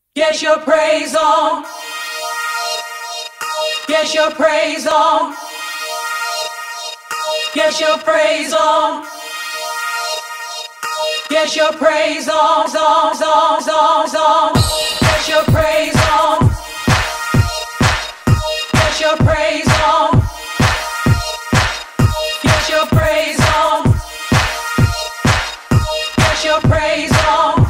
Get your praise on. Get your praise on. Get your praise on. Get your praise on, on. Get your praise on. Get your praise on. Get your praise on. Get your praise on.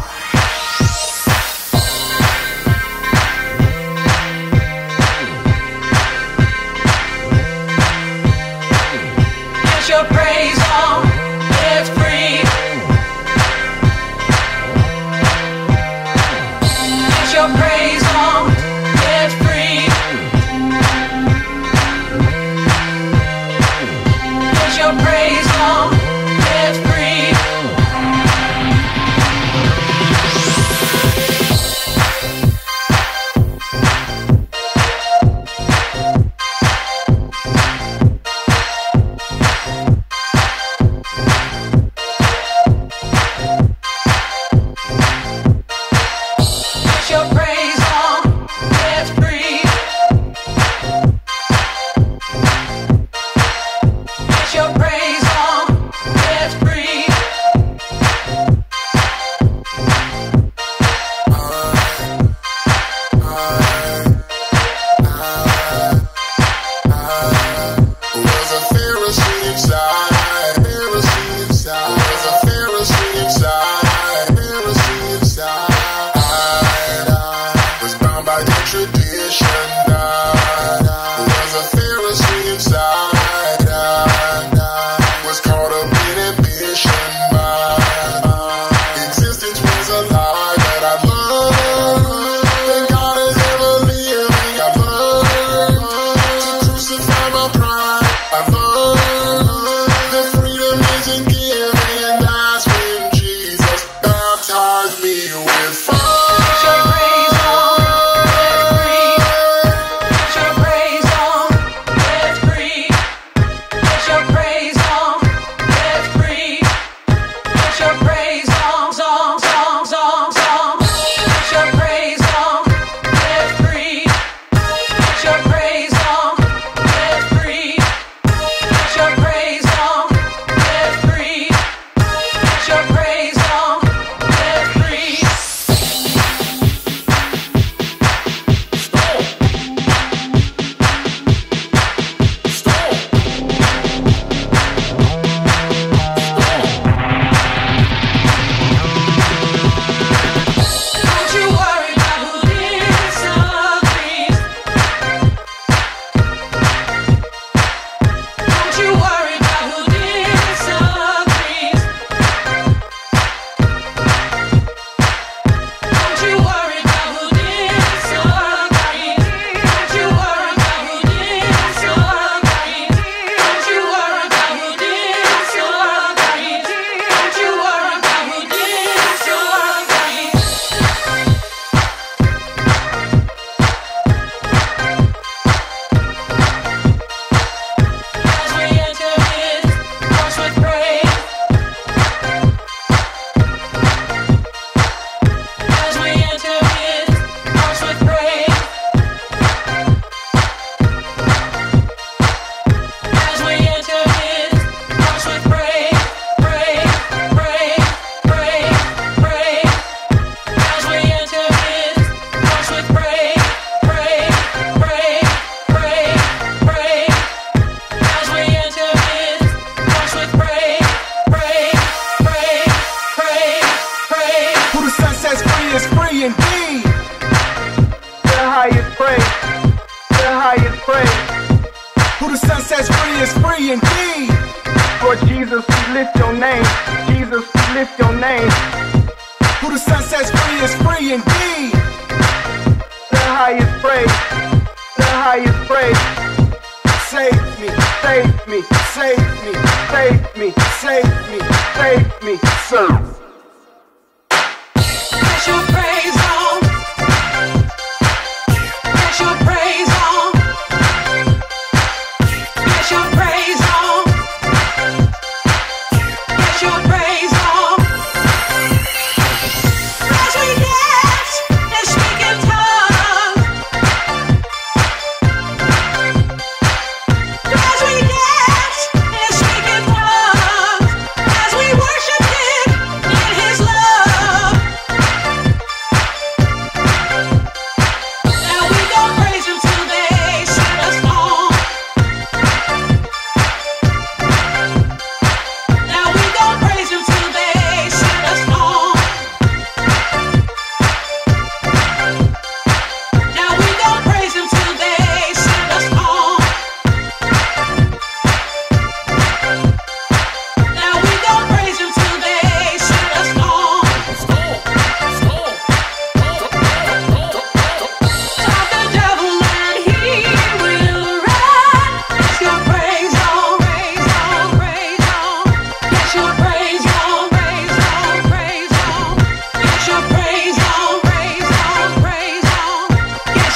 Get your praise on. It's free. Get your praise on. It's free. Get your praise on. It's free. Get your praise on. It's free. Get your praise on. It's free. Was a Pharisee inside. Pharisee inside. Was a Pharisee inside. Pharisee inside. I was bound by the tradition. I was a Pharisee inside. I was caught up in ambition. My existence was a lie that I loved. That God is ever living. I love to crucify my pride. I love that freedom isn't given, and that's when Jesus baptized me with fire. Get your praise on. It's free. Get your praise on. It's free. Get your praise on. It's free. Get your praise on. Song. Get your praise on. It's free. Get your praise on. It's free. Get your praise on. It's free. Get your praise on. It's free. Don't you worry about who disagrees. Don't you worry about who disagrees. Don't you worry about who disagrees. Don't you worry about who disagrees. Don't you worry about who disagrees. Don't you worry about who disagrees. As we enter His courts with praise. As we enter His courts with praise. As we enter His courts with praise, praise, praise, praise, praise. As we enter His courts with praise, praise, praise, praise, praise. As we enter His courts with praise, praise, praise, praise, praise. Who the sun sets free is free indeed. The highest praise. The highest praise. Who the sun sets free is free indeed. Lord Jesus, we lift your name. Jesus, we lift your name. Who the sun sets free is free indeed. The highest praise. The highest praise. Save me, save me, save me, save me, save me, save me, serve. Get your praise on. Get your praise on. Get your praise on. Get your praise on. As we dance and speak in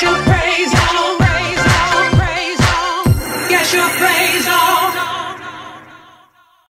your praise on, praise on, praise on. Get your praise on.